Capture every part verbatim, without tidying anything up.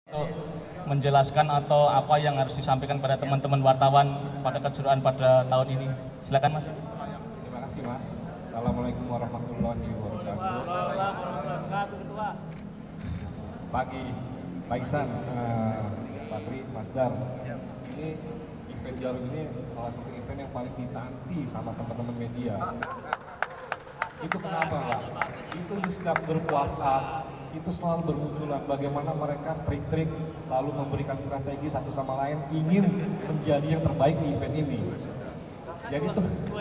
Untuk menjelaskan atau apa yang harus disampaikan pada teman-teman wartawan pada kejuaraan pada tahun ini. Silakan Mas. Terima kasih Mas. Assalamualaikum warahmatullahi wabarakatuh. Pagi, Pak Iksan, uh, Pak Tri, Mas Dar. Ini event Jarum ini salah satu event yang paling ditanti sama teman-teman media. Itu kenapa Pak? Itu di setiap berpuasa itu selalu bermunculan bagaimana mereka trik-trik lalu memberikan strategi satu sama lain ingin menjadi yang terbaik di event ini. Jadi tuh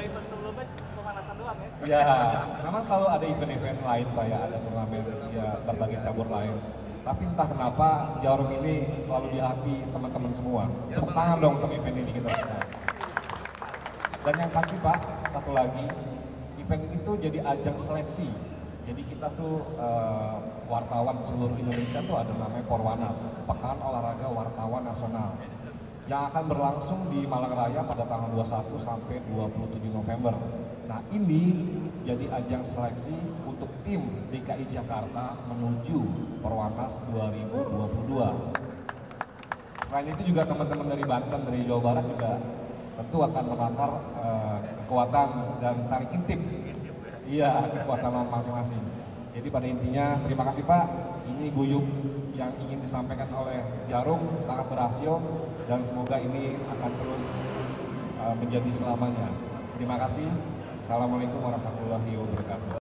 ya, memang selalu ada event-event lain Pak ya, ada turnamen ya berbagai cabur lain. Tapi entah kenapa Jarum ini selalu di hati teman-teman semua. Tepuk tangan dong untuk event ini kita semua. Dan yang pasti Pak, satu lagi, event ini tuh jadi ajang seleksi. Jadi kita tuh uh, wartawan seluruh Indonesia tuh ada namanya Porwanas, Pekan Olahraga Wartawan Nasional, yang akan berlangsung di Malang Raya pada tanggal dua puluh satu sampai dua puluh tujuh November. Nah ini jadi ajang seleksi untuk tim D K I Jakarta menuju Porwanas dua ribu dua puluh dua. Selain itu juga teman-teman dari Banten, dari Jawa Barat juga tentu akan menakar uh, kekuatan dan saling intip. Iya, kekuatan masing-masing. Jadi pada intinya terima kasih Pak, ini guyup yang ingin disampaikan oleh Jarum sangat berhasil dan semoga ini akan terus uh, menjadi selamanya. Terima kasih. Assalamualaikum warahmatullahi wabarakatuh.